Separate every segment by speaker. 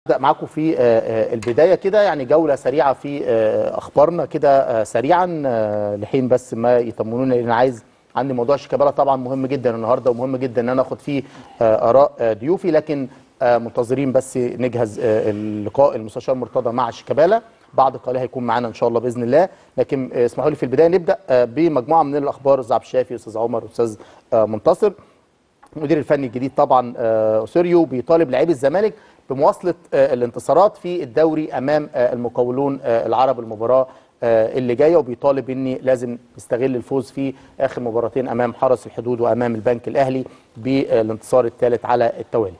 Speaker 1: أبدأ معاكم في البداية كده، يعني جولة سريعة في أخبارنا كده سريعا لحين بس ما يطمنونا، لأن عايز عندي موضوع شيكابالا طبعا مهم جدا النهارده، ومهم جدا ان انا اخد فيه آراء ضيوفي، لكن منتظرين بس نجهز اللقاء المستشار مرتضى مع شيكابالا. بعد قليل هيكون معانا ان شاء الله باذن الله، لكن اسمحوا لي في البدايه نبدا بمجموعه من الاخبار. استاذ عبد الشافي، استاذ عمر، استاذ منتصر. المدير الفني الجديد طبعا اوسوريو بيطالب لاعبي الزمالك بمواصله الانتصارات في الدوري امام المقاولون العرب المباراه اللي جايه، وبيطالب اني لازم نستغل الفوز في اخر مباراتين امام حرس الحدود وامام البنك الاهلي بالانتصار الثالث على التوالي.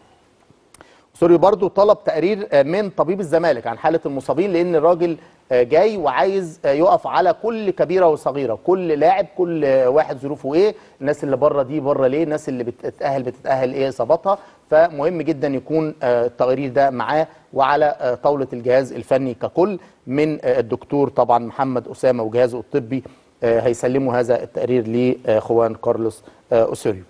Speaker 1: اوسوريو برضو طلب تقرير من طبيب الزمالك عن حاله المصابين، لان الراجل جاي وعايز يقف على كل كبيره وصغيره، كل لاعب، كل واحد ظروفه ايه، الناس اللي بره دي بره ليه، الناس اللي بتتاهل ايه اصاباتها. فمهم جدا يكون التقرير ده معاه وعلى طاوله الجهاز الفني ككل، من الدكتور طبعا محمد اسامه وجهازه الطبي. هيسلموا هذا التقرير لاخوان كارلوس اوسوريو.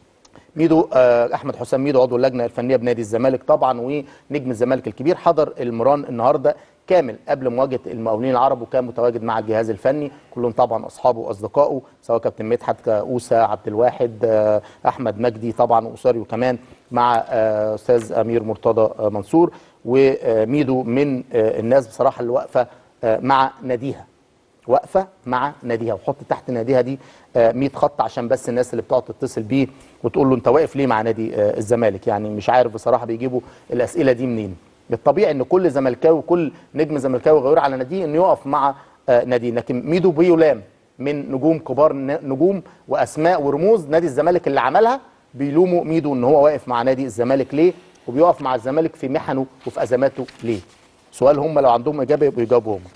Speaker 1: ميدو احمد حسام ميدو عضو اللجنه الفنيه بنادي الزمالك طبعا ونجم الزمالك الكبير، حضر المران النهارده كامل قبل مواجهه المقاولين العرب، وكان متواجد مع الجهاز الفني كلهم طبعا اصحابه واصدقائه، سواء كابتن مدحت، كاوسه، عبد الواحد، احمد مجدي طبعا، واوساريو كمان، مع استاذ امير مرتضى منصور. وميدو من الناس بصراحه اللي واقفه مع ناديها، واقفه مع ناديها، وحط تحت ناديها دي 100 خط عشان بس الناس اللي بتقعد تتصل بيه وتقول له انت واقف ليه مع نادي الزمالك. يعني مش عارف بصراحه بيجيبوا الاسئله دي منين. الطبيعي ان كل زملكاوي وكل نجم زملكاوي غير على ناديه انه يقف مع ناديه، لكن ميدو بيلام من نجوم كبار، نجوم واسماء ورموز نادي الزمالك اللي عملها، بيلوموا ميدو ان هو واقف مع نادي الزمالك ليه، وبيقف مع الزمالك في محنه وفي ازماته ليه. سؤال هم لو عندهم اجابه يبقوا يجاوبوا هم.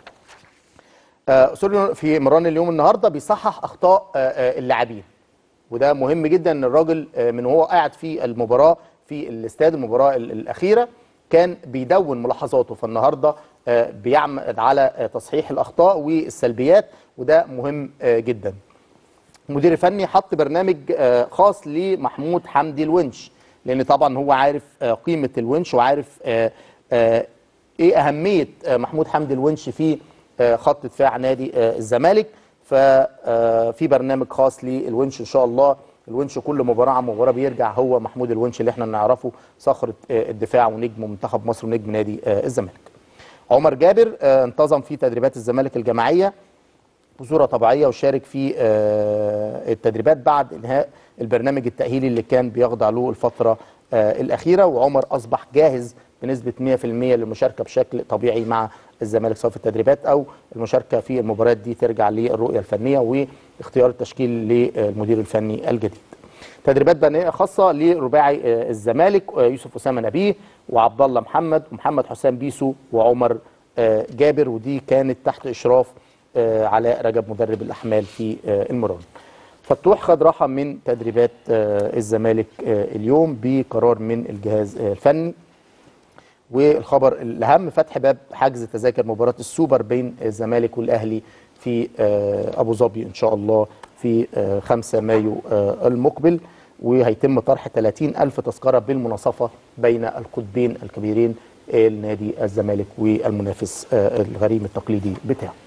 Speaker 1: اوسوريو في مران اليوم النهارده بيصحح اخطاء اللاعبين، وده مهم جدا. ان الراجل من وهو قاعد في المباراه في الاستاد، المباراه الاخيره، كان بيدون ملاحظاته، فالنهارده بيعمد على تصحيح الاخطاء والسلبيات، وده مهم جدا. المدير الفني حط برنامج خاص لمحمود حمدي الونش، لان طبعا هو عارف قيمه الونش، وعارف ايه اهميه محمود حمدي الونش في خط دفاع نادي الزمالك. ففي برنامج خاص للونش ان شاء الله. الونش كل مباراه عن مباراه بيرجع هو محمود الونش اللي احنا نعرفه، صخره الدفاع ونجم منتخب مصر ونجم نادي الزمالك. عمر جابر انتظم في تدريبات الزمالك الجماعيه بصوره طبيعيه، وشارك في التدريبات بعد انهاء البرنامج التاهيلي اللي كان بيخضع له الفتره الاخيره. وعمر اصبح جاهز بنسبه 100% للمشاركه بشكل طبيعي مع الزمالك، سواء في التدريبات او المشاركه في المباريات دي ترجع للرؤيه الفنيه واختيار التشكيل للمدير الفني الجديد. تدريبات بدنيه خاصه لرباعي الزمالك، يوسف اسامه نبيه وعبد الله محمد ومحمد حسام بيسو وعمر جابر، ودي كانت تحت اشراف علاء رجب مدرب الاحمال في المران. فتوح خد راحه من تدريبات الزمالك اليوم بقرار من الجهاز الفني. والخبر الاهم فتح باب حجز تذاكر مباراه السوبر بين الزمالك والاهلي في ابو ظبي ان شاء الله في 5 مايو المقبل، وهيتم طرح 30,000 تذكره بالمناصفه بين القطبين الكبيرين، النادي الزمالك والمنافس الغريم التقليدي بتاعه.